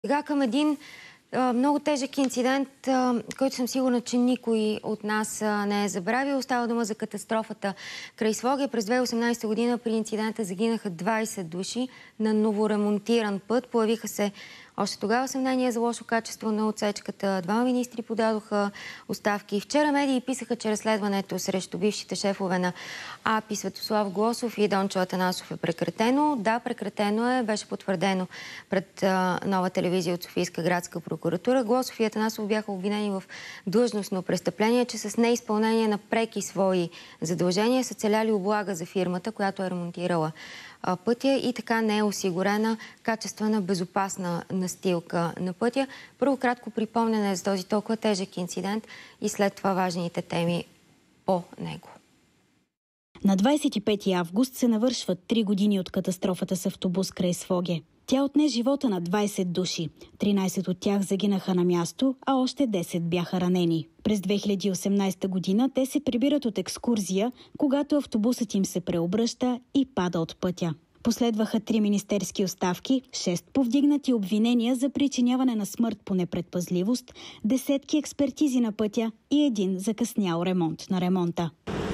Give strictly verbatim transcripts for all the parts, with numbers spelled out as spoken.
Сега към един а, много тежък инцидент, а, който съм сигурна, че никой от нас а, не е забравил. Става дума за катастрофата край Своге. През две хиляди и осемнадесета година при инцидента загинаха двадесет души на новоремонтиран път. Появиха се още тогава съмнения за лошо качество на отсечката. Двама министри подадоха оставки. Вчера медии писаха, че разследването срещу бившите шефове на АПИ Светослав Глосов и Дончо Атанасов е прекратено. Да, прекратено е. Беше потвърдено пред а, нова телевизия от Софийска градска прокуратура. Глосов и Атанасов бяха обвинени в длъжностно престъпление, че с неизпълнение на преки свои задължения са целяли облага за фирмата, която е ремонтирала пътя и така не е осигурена качествена, безопасна настилка на пътя. Първо кратко припомняне за този толкова тежък инцидент и след това важните теми по него. На двадесет и пети август се навършват три години от катастрофата с автобус край Своге. Тя отне живота на двадесет души. тринадесет от тях загинаха на място, а още десет бяха ранени. През две хиляди и осемнадесета година те се прибират от екскурзия, когато автобусът им се преобръща и пада от пътя. Последваха три министерски оставки, шест повдигнати обвинения за причиняване на смърт по непредпазливост, десетки експертизи на пътя и един закъснял ремонт на ремонта.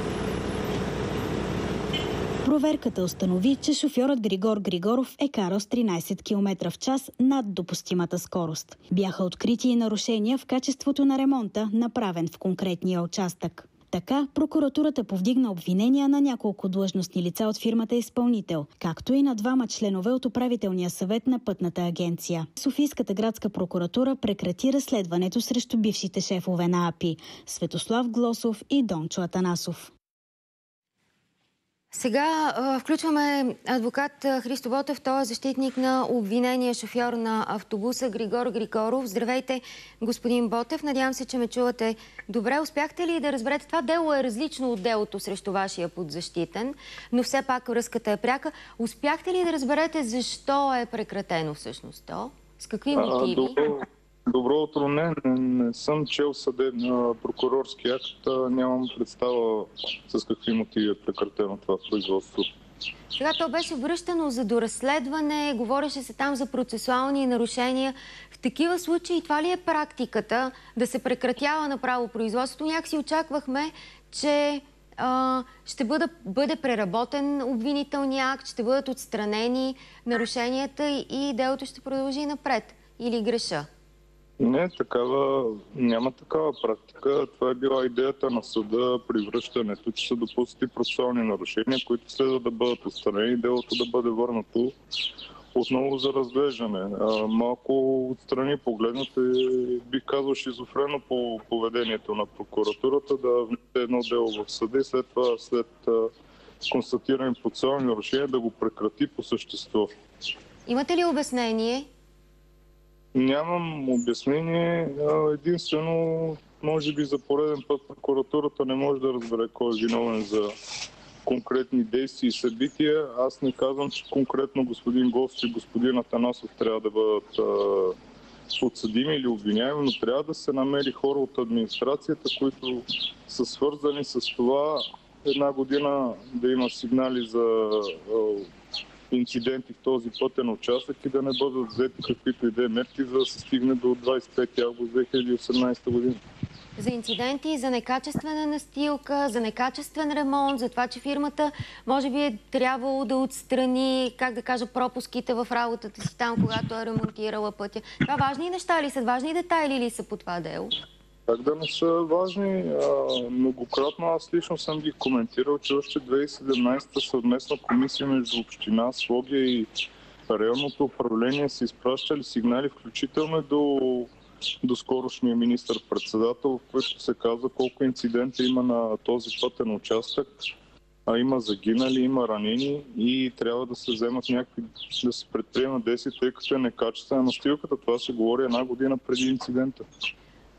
Проверката установи, че шофьорът Григор Григоров е карал с тринадесет километра в час над допустимата скорост. Бяха открити и нарушения в качеството на ремонта, направен в конкретния участък. Така, прокуратурата повдигна обвинения на няколко длъжностни лица от фирмата изпълнител, както и на двама членове от управителния съвет на Пътната агенция. Софийската градска прокуратура прекрати разследването срещу бившите шефове на АПИ Светослав Глосов и Дончо Атанасов. Сега а, включваме адвокат Христо Ботев. Той е защитник на обвинения шофьор на автобуса Григор Григоров. Здравейте, господин Ботев. Надявам се, че ме чувате добре. Успяхте ли да разберете? Това дело е различно от делото срещу вашия подзащитен, но все пак връзката е пряка. Успяхте ли да разберете защо е прекратено всъщност то? С какви мотиви? Добро, добро утро. Не, не, не съм чел съдебна прокурорски акт. Нямам представа с какви мотиви е прекратено това производство. Сега то беше връщано за доразследване, говореше се там за процесуални нарушения. В такива случаи това ли е практиката да се прекратява направо производството? Някакси очаквахме, че а, ще бъде, бъде преработен обвинителния акт, ще бъдат отстранени нарушенията и, и делото ще продължи напред. Или греша? Не, такава, няма такава практика. Това е била идеята на съда при връщането, че са допуснати процесуални нарушения, които следва да бъдат отстранени и делото да бъде върнато отново за разглеждане. А, малко отстрани погледнато и бих казал шизофрено по поведението на прокуратурата да внесе едно дело в съда и след това, след а, констатирани процесуални нарушения, да го прекрати по същество. Имате ли обяснение? Нямам обяснение. Единствено, може би за пореден път прокуратурата не може да разбере кой е виновен за конкретни действия и събития. Аз не казвам, че конкретно господин Глосов и господин Атанасов трябва да бъдат подсъдими или обвиняеми, но трябва да се намери хора от администрацията, които са свързани с това една година да има сигнали за инциденти в този пътен участък и да не бъдат взети каквито и да е мерки, за да се стигне до двадесет и пети август две хиляди и осемнадесета година. За инциденти, за некачествена настилка, за некачествен ремонт, за това, че фирмата може би е трябвало да отстрани, как да кажа, пропуските в работата си там, когато е ремонтирала пътя. Това важни неща ли са? Важни детайли ли са по това дело? Как да не са важни? Многократно аз лично съм ги коментирал, че още две хиляди и седемнадесета съвместна комисия между община Своге и районното управление са изпращали сигнали, включително до, до скорошния министър-председател, в който се казва колко инцидента има на този пътен участък. А има загинали, има ранени и трябва да се вземат някакви, да се предприемат действия, тъй като е некачествена настилката. Това се говори една година преди инцидента.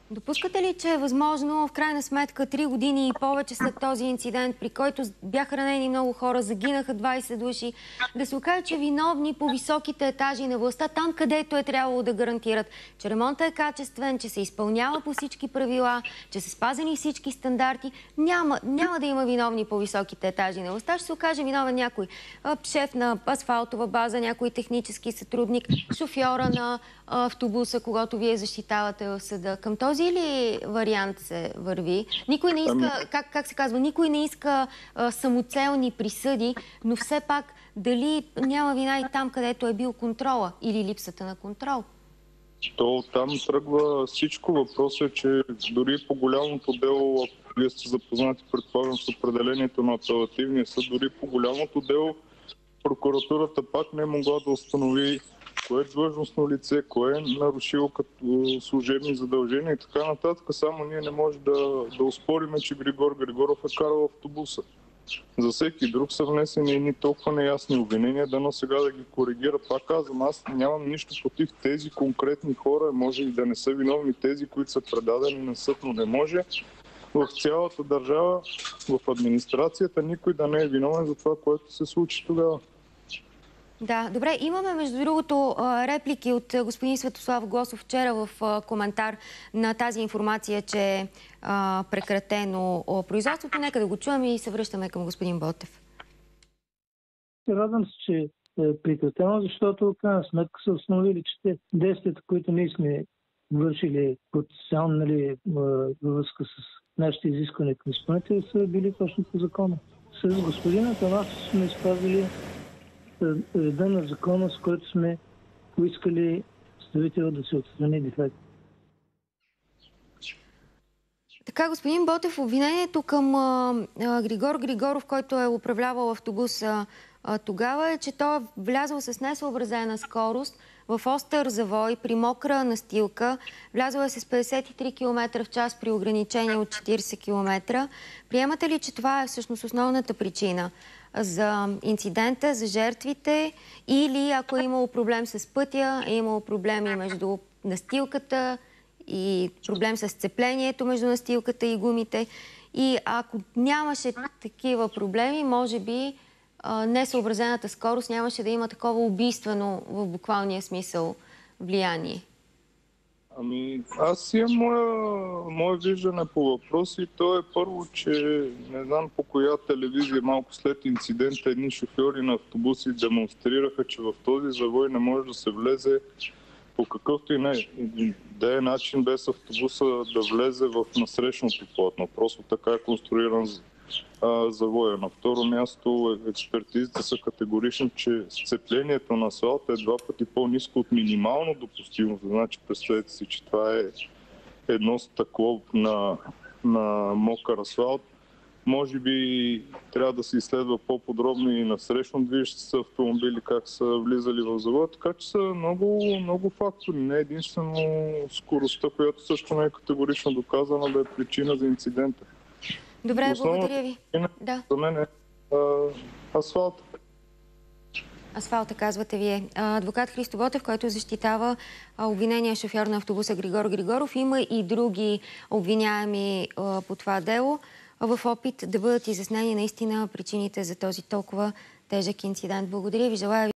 Допускате ли, че е възможно в крайна сметка три години и повече след този инцидент, при който бяха ранени много хора, загинаха двайсет души, да се окаже, че виновни по високите етажи на властта, там където е трябвало да гарантират, че ремонтът е качествен, че се изпълнява по всички правила, че са спазени всички стандарти, няма, няма да има виновни по високите етажи на властта. Ще се окаже виновен някой шеф на асфалтова база, някой технически сътрудник, шофьора на автобуса, когато вие защитавате в съда. Към този или вариант се върви? Никой не иска, как, как се казва, никой не иска а, самоцелни присъди, но все пак дали няма вина и там, където е бил контрола или липсата на контрол? То там тръгва всичко. Въпросът е, че дори по голямото дело, ако вие сте запознати, предполагам, с определението на апелативния съд, дори по голямото дело прокуратурата пак не е могла да установи кое е длъжностно лице, кое е нарушило като служебни задължения и така нататък. Само ние не можем да, да успорим, че Григор Григоров е карал автобуса. За всеки друг са внесени едни толкова неясни обвинения, дано сега да ги коригира. Пак казвам, аз нямам нищо против тези конкретни хора, може и да не са виновни тези, които са предадени на съд, но не може в цялата държава, в администрацията, никой да не е виновен за това, което се случи тогава. Да, добре. Имаме, между другото, реплики от господин Светослав Глосов вчера в коментар на тази информация, че е прекратено производството. Нека да го чуем и се връщаме към господин Ботев. Радвам се, че е прекратено, защото в крайна сметка са установили, че те действията, които ние сме вършили потенциално, нали, във връзка с нашите изисквания към изпълнители, са били точно по закона. С господина Атанасов сме спазили реда на закона, с който сме поискали представителя да се отстрани дефект. Така, господин Ботев, обвинението към а, а, Григор Григоров, който е управлявал автобус а, а, тогава, е, че той е влязъл с несъобразена скорост в остър завой при мокра настилка. Влязъл е с петдесет и три километра в час при ограничение от четирийсет километра. Приемате ли, че това е всъщност основната причина за инцидента, за жертвите, или ако е имало проблем с пътя, е имало проблеми между настилката и проблем с сцеплението между настилката и гумите? И ако нямаше такива проблеми, може би несъобразената скорост нямаше да има такова убийствено в буквалния смисъл влияние. Ами, аз имам моя, моя виждане по въпроси. То е първо, че не знам по коя телевизия малко след инцидента едни шофьори на автобуси демонстрираха, че в този завой не може да се влезе по какъвто и не да е начин без автобуса да влезе в насрещното платно. Просто така е конструиран завоя. На второ място експертизите са категорични, че сцеплението на асфалта е два пъти по-ниско от минимално допустимо. Значи представете си, че това е едно стъкло на, на мокър асфалт. Може би трябва да се изследва по-подробно и на срещно движещи се автомобили, как са влизали в завоя. Така че са много, много фактори. Не единствено скоростта, която също не е категорично доказана да е причина за инцидента. Добре, благодаря ви. Да. За мен е асфалта. Асфалта, казвате вие. Адвокат Христо Ботев, който защитава обвинения шофьор на автобуса Григор Григоров. Има и други обвиняеми по това дело в опит да бъдат изяснени наистина причините за този толкова тежък инцидент. Благодаря ви. Желая ви